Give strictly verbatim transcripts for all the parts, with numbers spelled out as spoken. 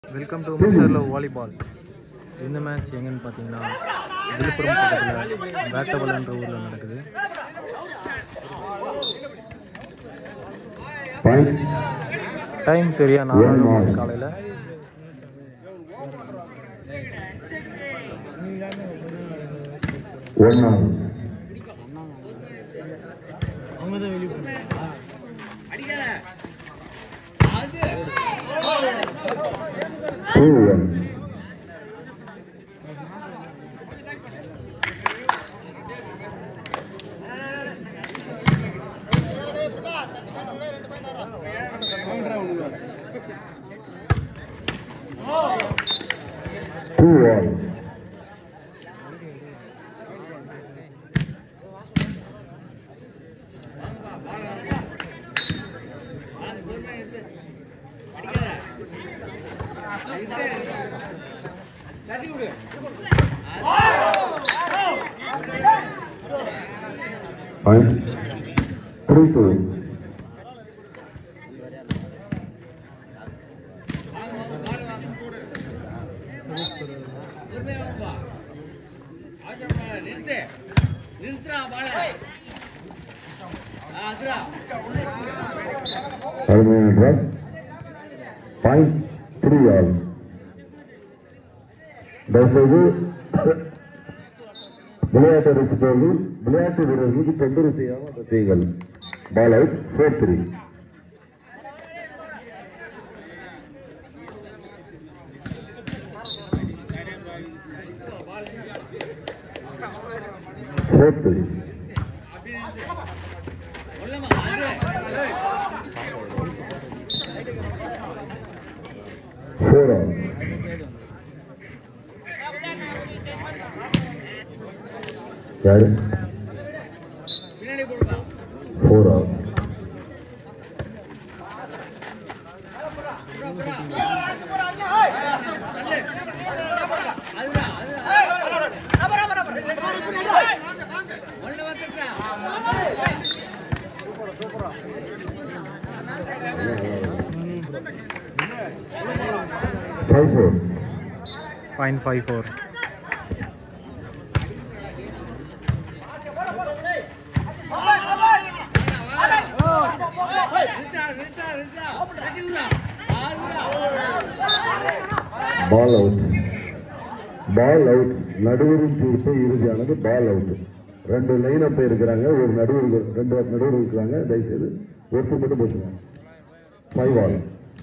Welcome to mister love volleyball. இந்த match எங்கன்னு பார்த்தீங்கன்னா விழுப்புரம் பக்கத்தில் வேட்டவலன்ற ஊரில் நடக்குது. டைம் சரியா நாலு மணி காலையில். விளையாட்டு ரசிகர்கள் விளையாட்டு வீரர்களுக்கு தொந்தரவு செய்யாமல் அதை செய்யுங்கள். Ball out. Four three. Four three. Four out. யாரு? Four out. Five four. Point five four. Ball out. Ball out. நடுவரின் தீர்ப்பு இறுதியானது. Ball out. ரெண்டு லைன் அப்ப இருக்கிறாங்க, ஒரு நடுவர், ரெண்டு நடுவர் இருக்கிறாங்க. தயவுசெய்து ஒருத்தர் மட்டும் பேசுங்க. Five all.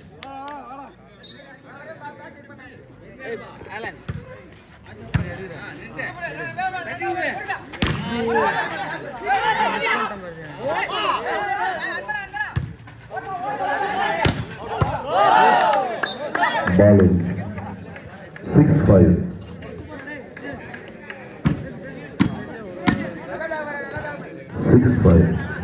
Ball in. Six five. Six five.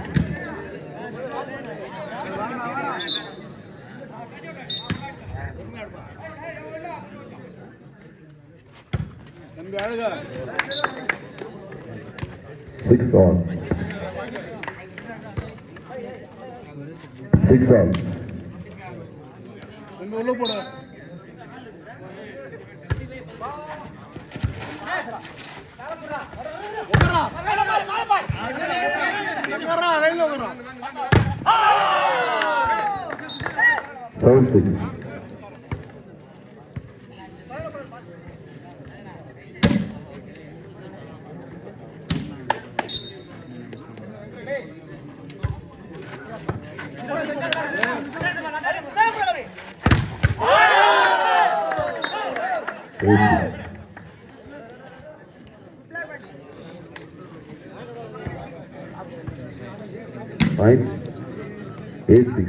Six on. Six on. Seven six. Five, eight, six.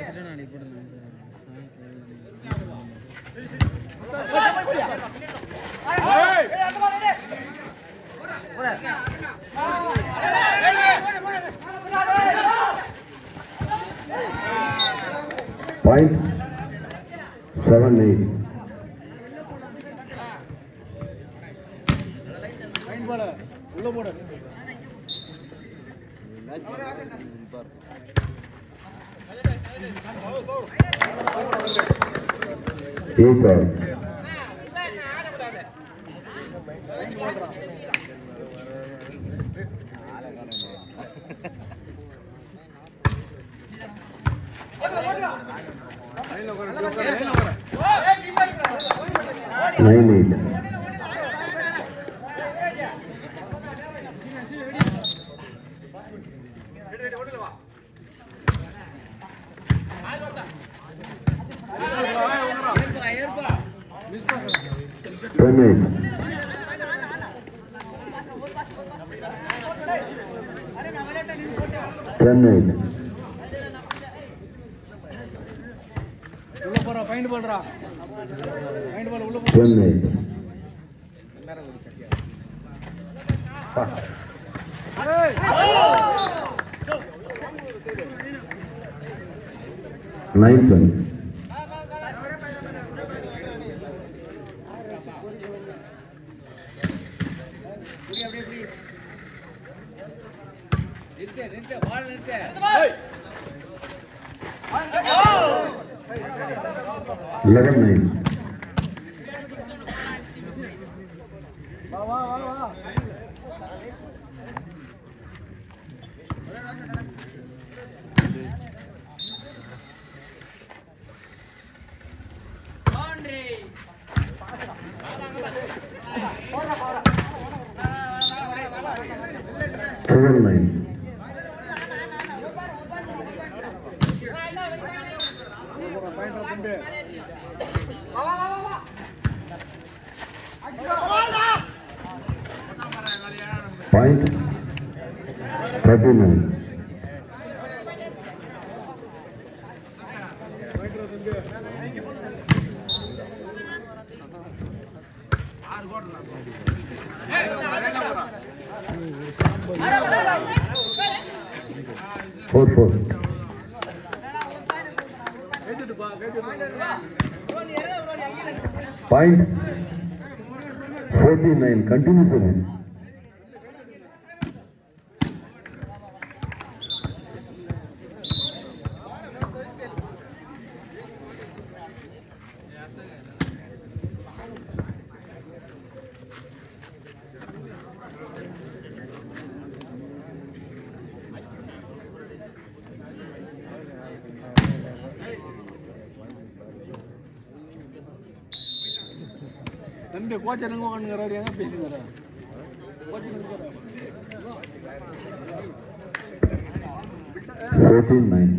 Point seven eight. Super. eight all. Nine eight. Ten eight. Ten eight. Ten eight. Nine ten. Eleven nine. Twelve nine. Point thirty nine. Four four. Point forty nine. Continue service. தம்பி கோச்சருங்க ஒன்றுங்கிறாரு எங்க பேசுங்கிறா கோச்சருங்க fourteen nine.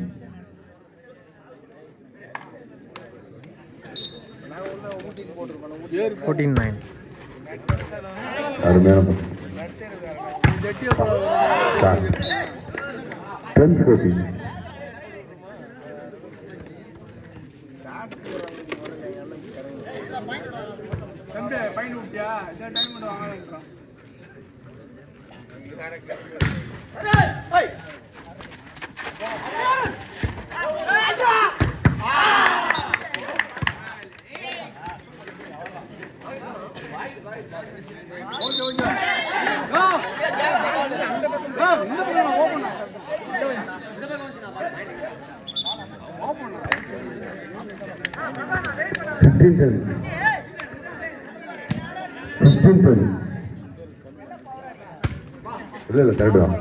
fourteen nine. அருமையான ten fourteen. தம்பி பையன் விட்டியா இந்த time மட்டும் வாங்கலாம்ன்றான் fifteen ten. fifteen ten. இல்ல இல்ல correct தான்.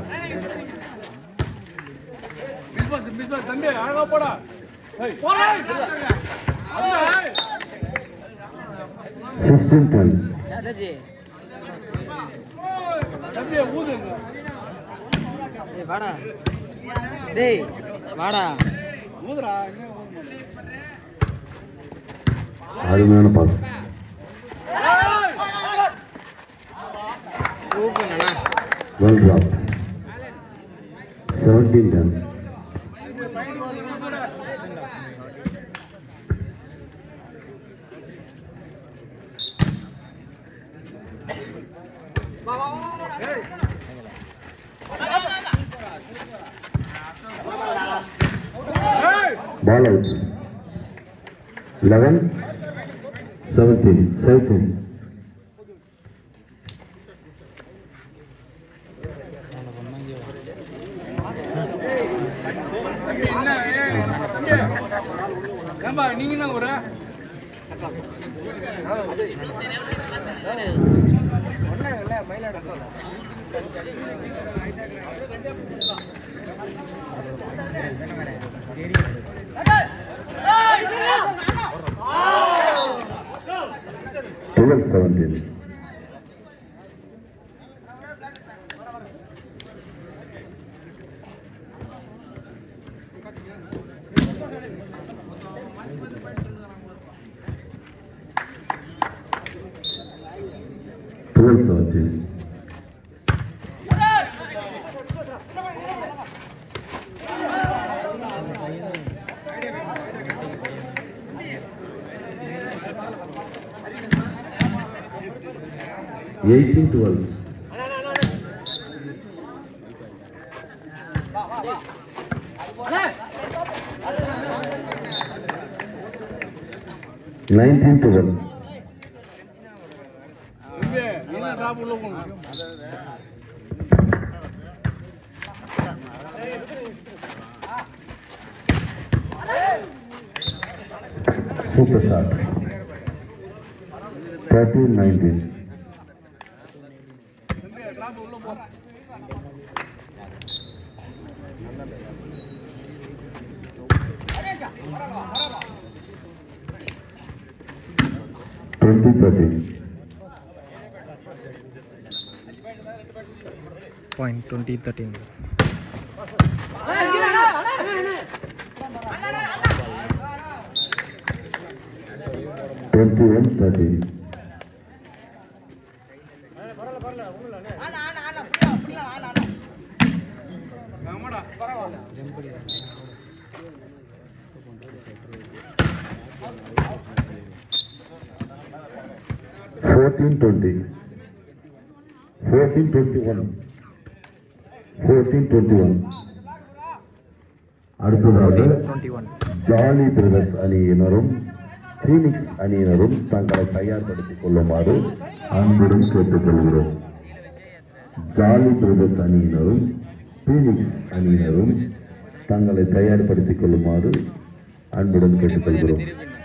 பிஸ்வாஸ் பிஸ்வாஸ் தம்பி அழகா போடா ஏய் போடா sixteen ten. दादाजी தம்பி ஊதுங்க ஏய் வாடா டேய் வாடா ஊதுடா என்ன ஊதுமா அருமையான பாஸ். ஊக்குங்கண்ணா Well dropped. seventeen ten. Ball out. eleven seventeen. seventeen. தம்பி என்ன தம்பி ஏம்பா நீங்க என்ன ஒரு twelve seventeen. twelve seventeen. eighteen twelve. nineteen twelve. Super shot. thirteen nineteen. twenty thirteen. Point twenty thirteen. twenty-one thirteen. fourteen twenty. fourteen twenty-one. fourteen twenty-one. அடுத்ததாக twenty-one. Jolly brothers அணியினரும் Phoenix அணியினரும் தங்களை தயார்படுத்திக் கொள்ளுமாறு அன்புடன் கேட்டுக்கொள்கிறோம். ஜாலி பிரதர்ஸ் அணியினரும் Phoenix அணியினரும் தங்களை தயார்படுத்திக் கொள்ளுமாறு அன்புடன் கேட்டுக்கொள்கிறோம்.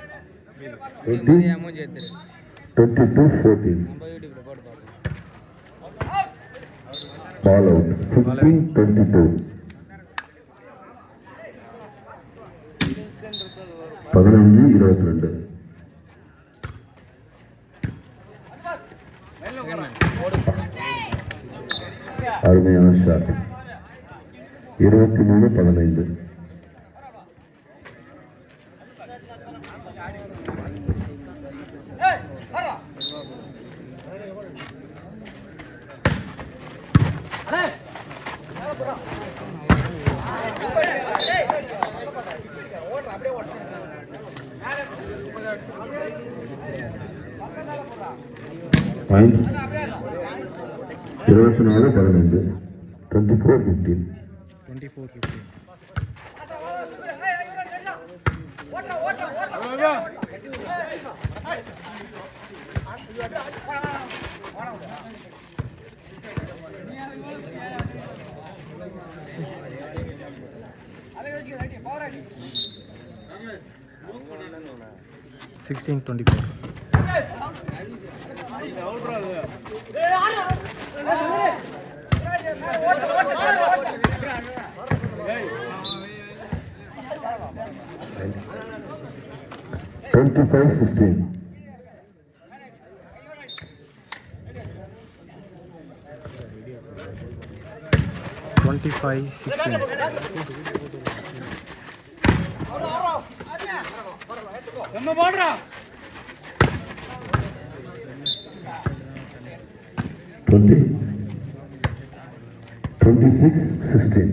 twenty-two fourteen. Ball out. fifteen twenty-two. பதினஞ்சு இருபத்தி ரெண்டு. அருமையான ஷாட். இருபத்தி மூணு பதினைந்து. பாயிண்ட் இருபத்தி நாலு பதினைந்து. Twenty four fifteen. twenty-four fifteen. sixteen twenty-four. twenty-five sixteen. twenty-five sixteen. twenty. twenty-six sixteen.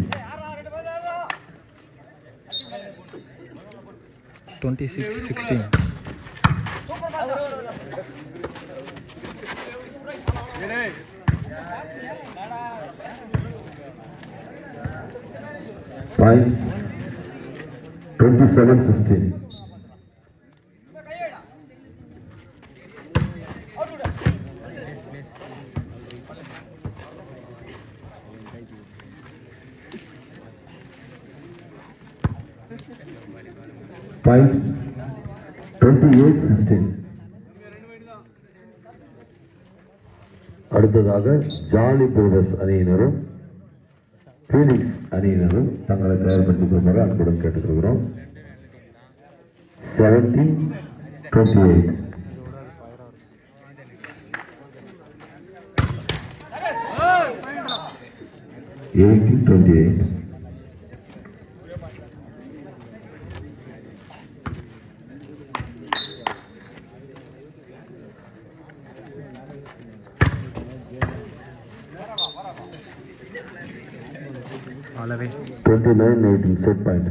twenty-six sixteen. Point. twenty-seven sixteen. Point. twenty-eight sixteen. அடுத்ததாக ஜாலி பிரதர்ஸ் அணியினரும் பீனிக்ஸ் அணியினரும் தங்களை தயார்படுத்திக் கொள்ளுமாறு அன்புடன் கேட்டுக்கொள்கிறோம். Seventeen twenty eight eighteen twenty eight அளவே twenty nine eighteen set point.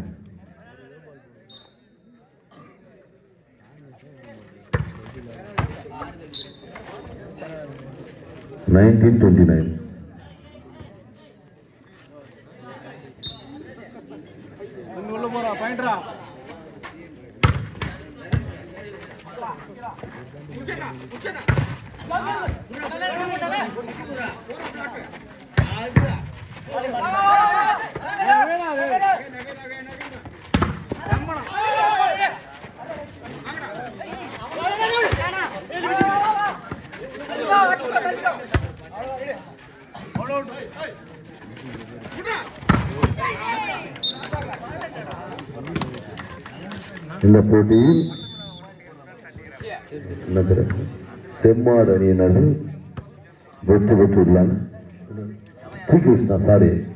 Nineteen twenty nine உள்ள போறா பாயிண்ட்ரா இந்த போட்டியில் செம்மாடு அணியினர்கள் வெற்றி பெற்றுள்ளார். ஸ்ரீகிருஷ்ணா சாரி